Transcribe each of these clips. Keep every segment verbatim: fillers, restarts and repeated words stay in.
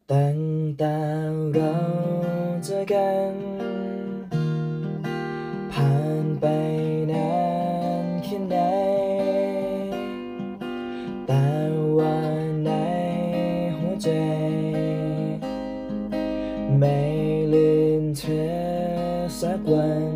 ตั้งแต่เราเจอกันผ่านไปนานแค่ไหนแต่ว่าในหัวใจไม่ลืมเธอสักวัน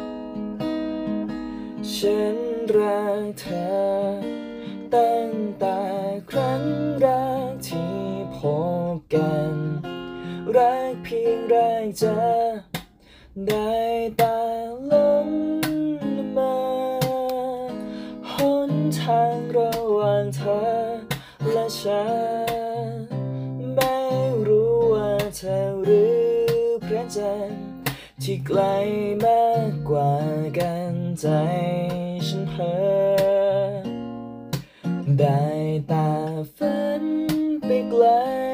ฉันรักเธอตั้งแต่ครั้งแรกที่พบกันรักเพียงแรกเจอได้แต่หลงละเมอหนทางระหว่างเธอและฉันไม่รู้ว่าเธอหรือพระจันทร์ที่ไกลมากกว่ากันใจฉันเพ้อได้แต่ฝันไปไกล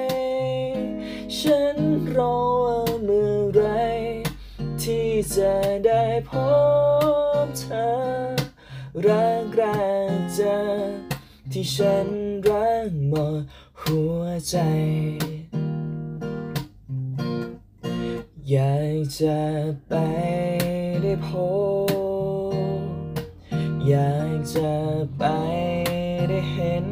ฉันรอว่าเมื่อไรที่จะได้พบเธอรักแรกเจอที่ฉันรักหมดหัวใจอยากจะไปได้พบอยากจะไปได้เห็น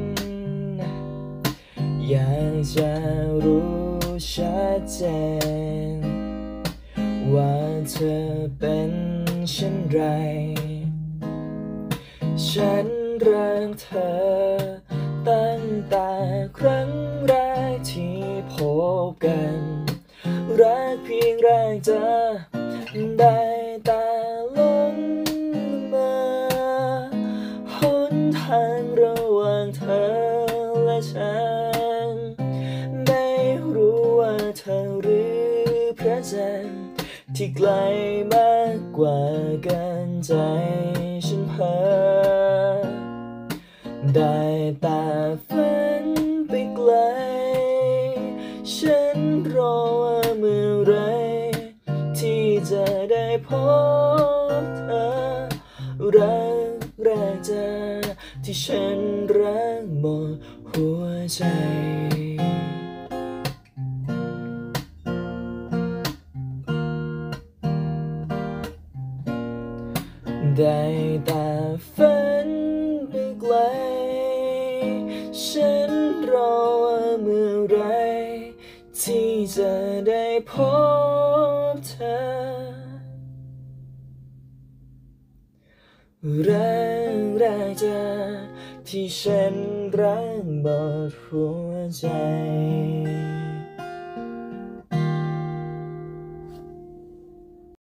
อยากจะรู้ชัดเจนว่าเธอเป็นเช่นไรฉันรักเธอตั้งแต่ครั้งแรกที่พบกันรักเพียงแรกเจอได้แต่หลงละเมอหนทางระหว่างเธอและฉันไม่รู้ว่าเธอหรือพระจันทร์ที่ไกลมากกว่ากันใจฉันเพ้อได้แต่ฝันไปไกลฉันรอว่าเมื่อไรที่จะได้พบเธอรักแรกเจอที่ฉันรักหมดหัวใจได้แต่ฝันไปไกลฉันรอว่าเมื่อไรที่จะได้พบเธอรักแรกเจอที่ฉันรักหมดหัวใจ